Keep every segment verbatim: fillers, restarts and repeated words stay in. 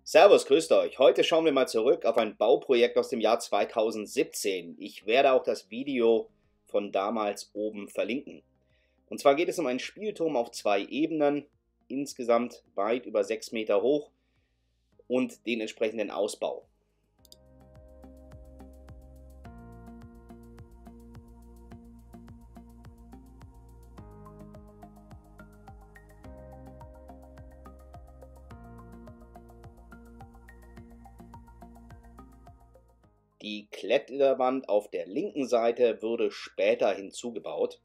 Servus, grüßt euch. Heute schauen wir mal zurück auf ein Bauprojekt aus dem Jahr zweitausendsiebzehn. Ich werde auch das Video von damals oben verlinken. Und zwar geht es um einen Spielturm auf zwei Ebenen, insgesamt weit über sechs Meter hoch und den entsprechenden Ausbau. Die Kletterwand auf der linken Seite wurde später hinzugebaut.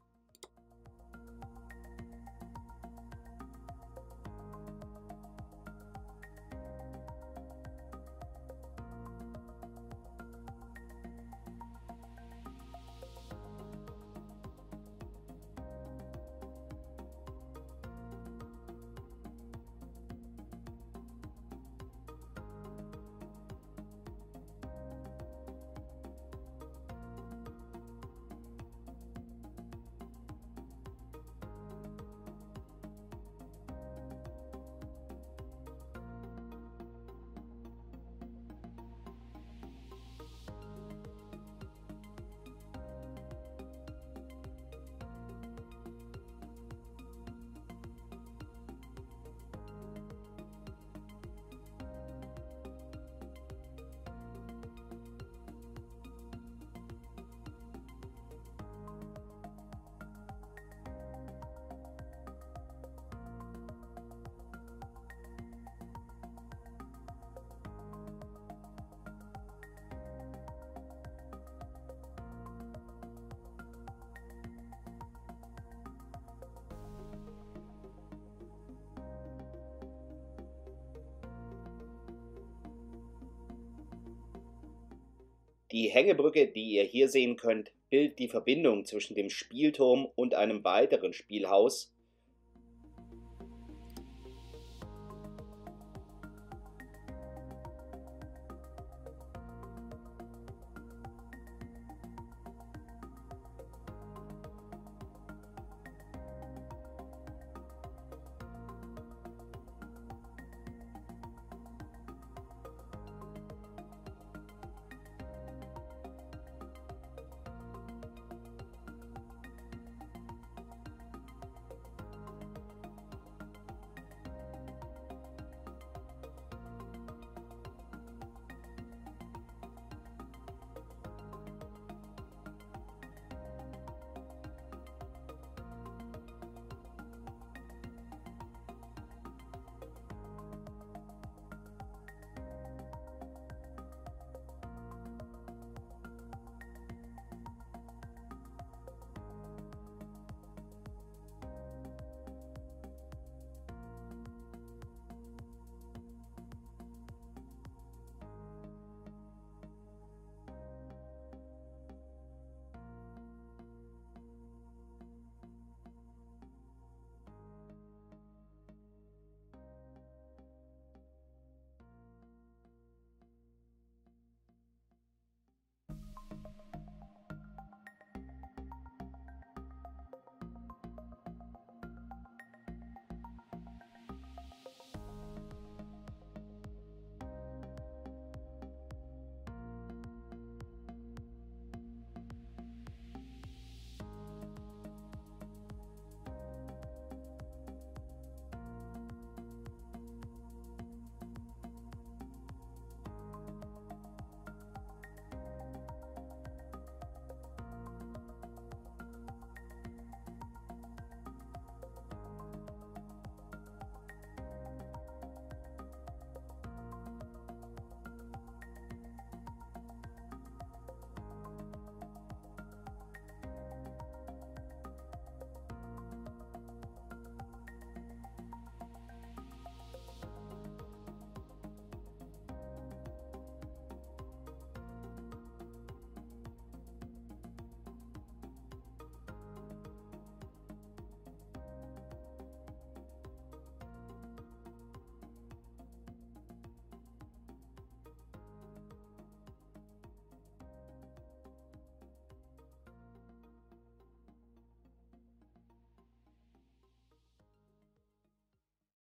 Die Hängebrücke, die ihr hier sehen könnt, bildet die Verbindung zwischen dem Spielturm und einem weiteren Spielhaus,